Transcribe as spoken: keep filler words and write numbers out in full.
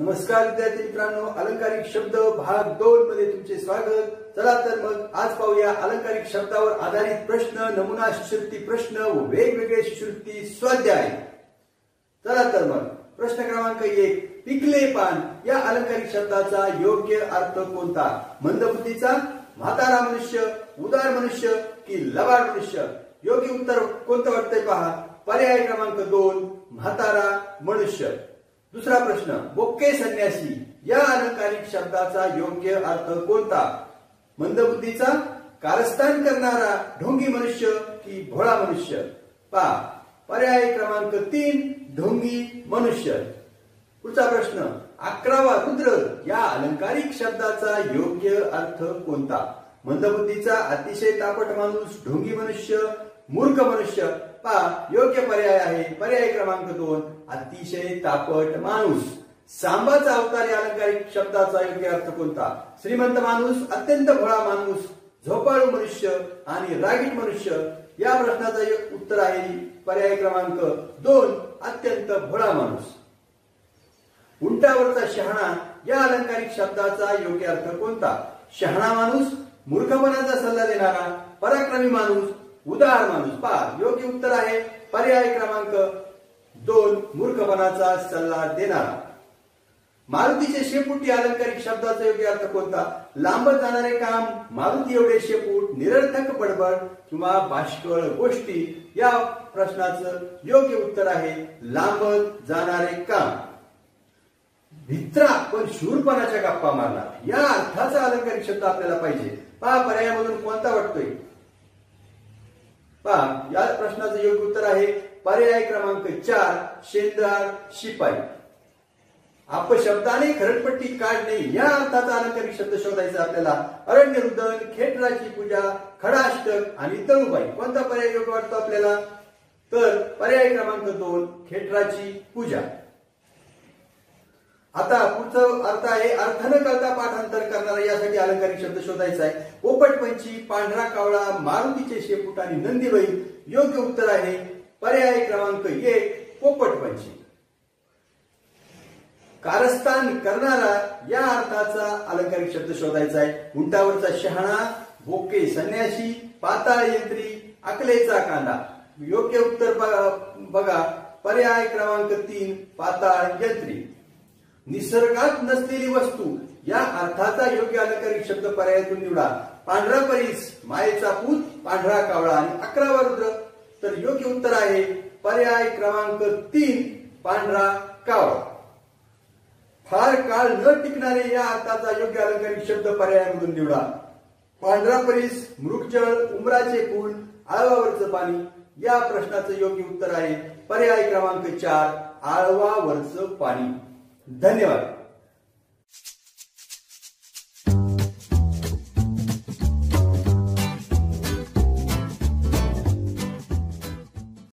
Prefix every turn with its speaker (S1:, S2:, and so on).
S1: नमस्कार विद्यार्थी मित्रांनो, अलंकारिक शब्द भाग दोन मध्ये तुमचे स्वागत। चला तर मग आज पाहूया अलंकारिक शब्दावर आधारित प्रश्न, नमुना शिष्यवृत्ती प्रश्न व वेगवेगळे शिष्यवृत्ती स्वाध्याय। चला तर मग प्रश्न क्रमांक एक, पिकले पान या अलंकारिक शब्दाचा योग्य अर्थ कोणता? मंदबुद्धीचा, म्हातारा मनुष्य, उदार मनुष्य की लबाड मनुष्य? योग्य उत्तर कोणतं वाटतंय पहा। पर्याय क्रमांक दोन, म्हातारा मनुष्य। दुसरा प्रश्न, बोके संन्यासी या अलंकारिक शब्दाचा योग्य अर्थ कोणता? मंदबुद्धीचा, कारस्थान करणारा ढोंगी मनुष्य की भोळा मनुष्य? पहा पर्याय क्रमांक तीन, ढोंगी मनुष्य। पुढचा प्रश्न, अकरावा रुद्र या अलंकारिक शब्दाचा योग्य अर्थ कोणता? मंदबुद्धीचा, अतिशय तापट माणूस, ढोंगी मनुष्य, मूर्ख मनुष्य? पहा योग्य पर्याय आहे पर्याय क्रमांक दोन, अतिशय तापट माणूस। सांबाचा अवतार या अलंकारिक शब्दाचा योग्य अर्थ कोणता? श्रीमंत माणूस, अत्यंत भोळा माणूस, झोपाळू मनुष्य आणि रागीट मनुष्य? या प्रश्नाचं उत्तर आहे पर्याय क्रमांक दोन, अत्यंत भोळा माणूस। उंटावरचा शहाणा या अलंकारिक शब्दाचा योग्य अर्थ कोणता? शहाणा माणूस, मूर्खपणाचा सल्ला देणारा, पराक्रमी माणूस, उदार माणूस? पहा योग्य उत्तर आहे पर्याय क्रमांक दोन, मूर्खपणाचा सल्ला देणारा। मारुतीचे शेपूट या अलंकारिक शब्दाचा योग्य अर्थ कोणता? लांबत जाणारे काम, मारुती एवढे शेपूट, निरर्थक बडबड किंवा बाष्कळ गोष्टी? या प्रश्नाचं योग्य उत्तर आहे लांबत जाणारे काम। भित्रा पण शूरपणाच्या गप्पा मारणार या अर्थाचा अलंकारिक शब्द आपल्याला पाहिजे। पहा पर्यायामधून कोणता वाटतोय? पहा या प्रश्नाचं योग्य उत्तर आहे पर्याय क्रमांक चार, शेंद्रार शिपाई। अपशब्दाने खरडपट्टी काढणे या अर्थाचा अलंकारिक शब्द शोधायचा आपल्याला। अरण्यरुदन, खेटराची पूजा, खडाष्टक आणि तळूबाई? कोणता पर्याय योग्य वाटतो आपल्याला? तर पर्याय क्रमांक दोन, खेटराची पूजा। आता पुढचा अर्थ आहे अर्थ न कळता पाठांतर करणारा, यासाठी अलंकारिक शब्द शोधायचा आहे। पोपटपंची, पांढरा कावळा, मारुतीचे शेपूट आणि नंदीबैल? योग्य उत्तर आहे पर्याय क्रमांक एक, पोपटपंची। कारस्थान करणारा या अर्थाचा अलंकारिक शब्द शोधायचा आहे। उंटावरचा शहाणा, बोके संन्यासी, पाताळ यंत्री, अकलेचा कांदा? योग्य उत्तर बघा पर्याय क्रमांक तीन, पाताळ यंत्री। निसर्गात नसलेली वस्तू या अर्थाचा योग्य अलंकारिक शब्द पर्यायातून निवडा। पांढरा परीस, मायेचा पूत, पांढरा कावळा आणि अकरावा रुद्र? तर योग्य उत्तर आहे पर्याय क्रमांक तीन, पांढरा कावळा। फार काळ न टिकणारे या अर्थाचा योग्य अलंकारिक शब्द पर्यायामधून निवडा। पांढरा परीस, मृगजळ, उमराचे फूल, आळवावरचं पाणी? या प्रश्नाचं योग्य उत्तर आहे पर्याय क्रमांक चार, आळवावरचं पाणी। धन्यवाद।